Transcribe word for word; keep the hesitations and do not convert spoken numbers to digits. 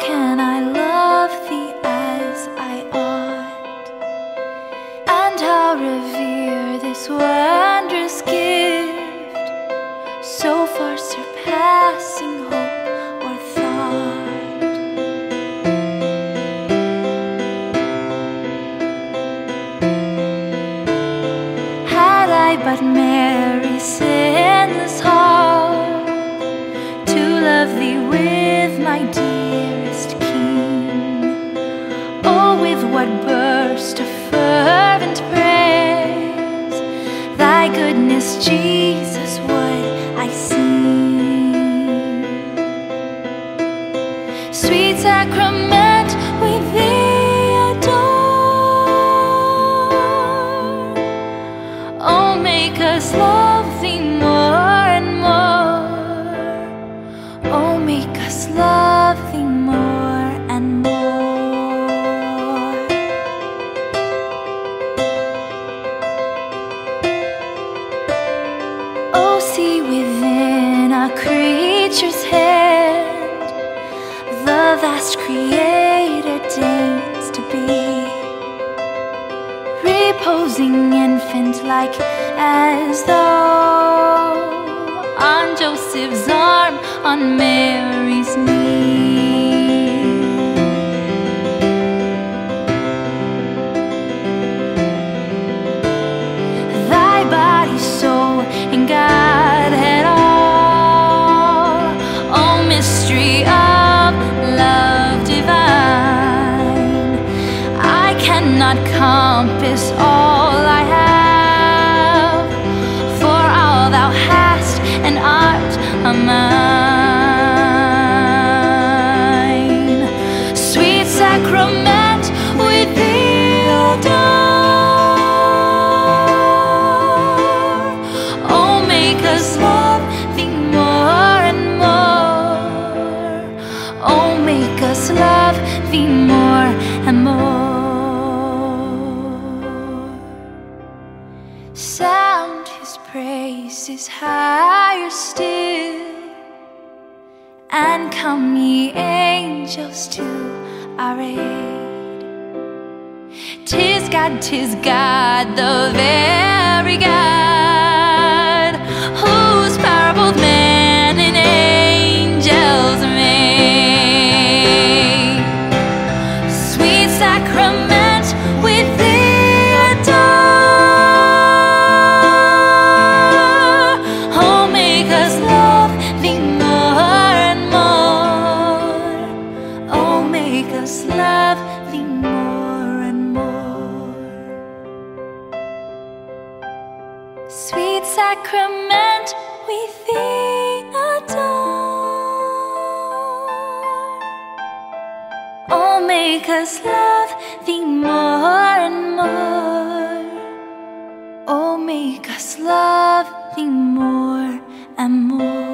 can I love thee as I ought, and how revere this wondrous gift, so far surpassing hope or thought. Had I but Mary's sinless heart, to love thee with my dearest King, oh, with what burst of fervent praise thy goodness, Jesus, would I sing. Sweet sacrament, we thee adore. Oh, make us love thee more and more. Oh, make us love thee more and more. Oh, see within a creature's hand the vast Creator deigns to be, reposing infant-like as though on Joseph's arm, on Mary's knee. Thy body, soul, and Godhead all, O mystery of love divine, I cannot compass all I have, for all thou hast and art a mine. Sweet sacrament, we thee adore. Oh, make us love thee more and more. Oh, make us love thee more and more. Sound his praises higher still, and come ye angels to our aid. 'Tis God, 'tis God, the very God, whose power both men and angels made. Sweet sacrament, we thee adore. Oh, make us love thee more and more. Oh, make us love thee more and more. Sweet sacrament, we thee adore. Oh, make us love thee more and more. Oh, make us love thee more and more.